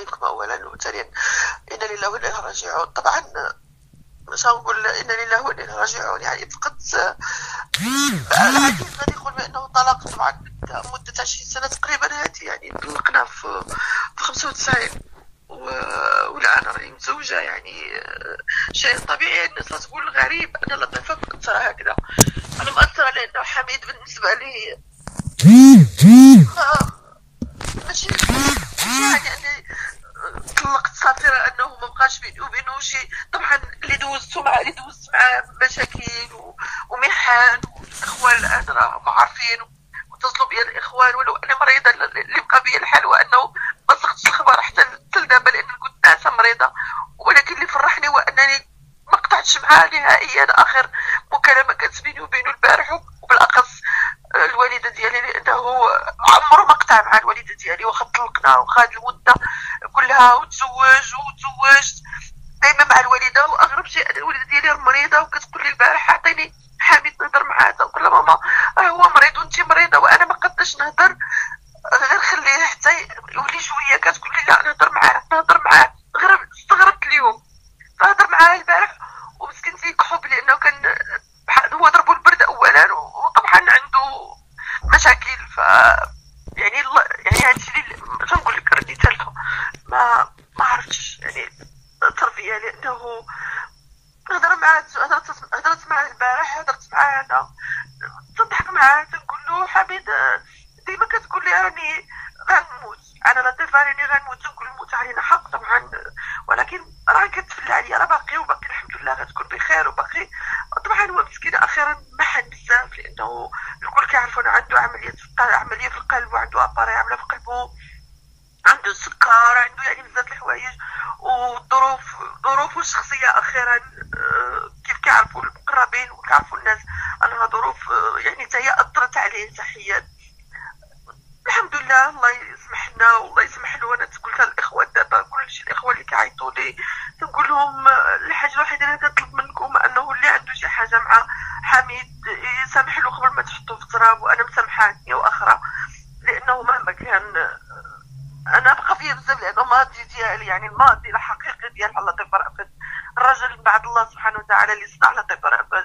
النقمة أولا، وثانيا إنا لله وإنا إليه راجعون. طبعا مش هنقول إنا لله وإنا إليه راجعون يعني فقط. العديد غادي يقول بأنه طلاق طبعا مدة 20 سنة تقريبا. هذه يعني طلقنا في 95 والآن راني متزوجة. يعني شيء طبيعي. الناس تقول غريب أن لطيفة مأثرة هكذا. أنا مأثرة لأنه حميد بالنسبة لي ماشي يعني أني طلقت صافرة أنه ما بقاش بيني وبينه شيء. طبعا اللي دوزت معاه مشاكل ومحن والإخوان الآن راهم عارفين واتصلوا بيا الإخوان، ولو أنا مريضة اللي بقى بيا الحال هو أنه ما سقطش الخبر حتى دابا لأن كنت ناعسة مريضة. ولكن اللي فرحني هو أنني ما قطعتش معاه نهائيا. آخر مكالمة كانت بيني وبينه البارح، وبالأخص الوالدة ديالي لأنه عمره ما قطع مع الوالدة ديالي واخا طلقنا وخاد المدة كلها وتزوجت دائما مع الوالدة. وأغرب شيء أن الوالدة ديالي مريضة وكتقول لي البارح أعطيني حميد نهضر معاه. تقول لها ماما هو مريض وانتي مريضة وأنا ما قدرتش نهضر، غير خليه حتى يولي شوية. كتقول لي لا نهضر معاه. استغربت اليوم فهضر معاه البارح ومسكين تيكحب لأنه كان هو ضربوا البرد أولا وطبعا عنده مشاكل. ف يعني هادشي اللي تنقول لك ردي ثالثه ما عرفتش يعني التربيه. لانه هضرت معاه البارح، هضرت معاه انا تضحك معاه تنقول له حميد ديما كتقول لي راني غنموت. انا لطيفه راني غنموت. تنقول الموت علينا حق طبعا، ولكن راه كتفل عليا راه باقي الحمد لله غتكون بخير وباقي. طبعا هو مسكين اخيرا محن بزاف لانه الكل كيعرفوا انه عنده عمليه في القلب وعنده اباري عامله في قلبه، عنده السكر، عنده يعني بزاف الحوايج ظروفه الشخصيه اخيرا كيف كيعرفوا المقربين وكيعرفوا الناس انها ظروف يعني حتى هي اثرت عليه تحيات. الحمد لله الله يسمح لنا والله يسمح له. انا قلت للاخوان دابا كلشي الاخوان اللي كيعيطوا لي تنقول لهم الحاجه الوحيده اللي كنطلب منكم انه اللي عنده شي حاجه مع حميد يسامح له قبل ما تحطوه في التراب. وانا مسامحه واخرى لانه مهما كان انا بقى فيا بزاف لانه الماضي ديالي يعني الماضي الحقيقي ديال لطيفه رأفت الرجل بعد الله سبحانه وتعالى اللي صنع لطيفه رأفت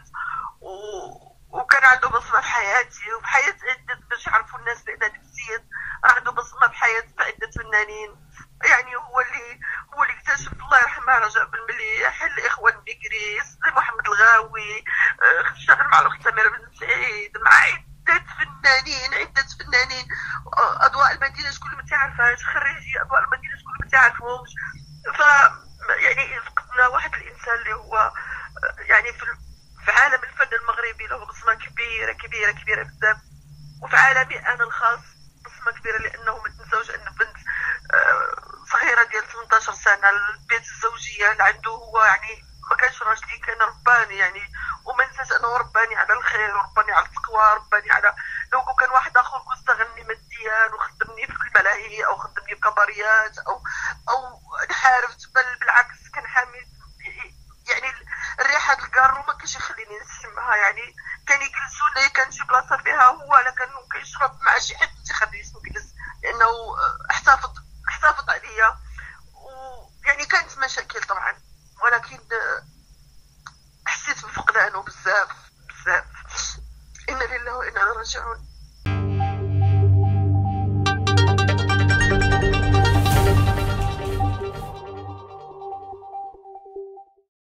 وكان عنده بصمه في حياتي وفي حياه عده باش يعرفوا الناس بان هذاك السيد عنده بصمه في حياه عده فنانين. يعني هو اللي اكتشف الله يرحمه رجاء بن مليح، الاخوان بكري، محمد الغاوي، اشتغل مع الاخت سميره بن سعيد، مع عده فنانين. اضواء المدينه شكون ما تعرفهاش، خريجي اضواء المدينه شكون ما تعرفهمش. ف يعني فقدنا واحد الانسان اللي هو يعني في عالم الفن المغربي له بصمه كبيره بزاف، وفي عالمي انا الخاص بصمه كبيره لانه ما تنساوش ان بنت صغيره ديال 18 سنه البيت الزوجيه اللي عنده هو يعني ما كانش راجلي، كان رباني يعني. وما ننساش انه رباني على الخير ورباني على التقوى، رباني على لو كان واحد اخر كنت استغلني ماديا وخدمني في الملاهي او خدمني في كباريات او انحرفت، بل بالعكس كان حامل يعني الريحه الكارو ما كانش يخليني نشمها. يعني كان يجلسوني كان شي بلاصه فيها هو لا كان كيشرب مع شي حد ما يخلينيش نجلس لانه احتفظ عليا. ويعني كانت مشاكل طبعا ولكن حسيت بفقدانه بزاف. إنا لله وإنا إليه راجعون.